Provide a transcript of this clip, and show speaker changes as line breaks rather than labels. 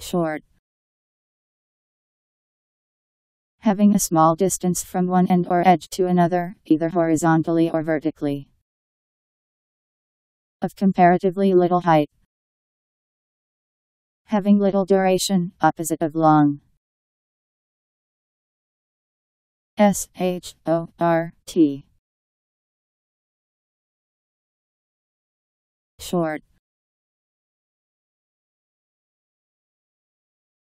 Short. Having a small distance from one end or edge to another, either horizontally or vertically. Of comparatively little height. Having little duration, opposite of long. S-H-O-R-T. Short.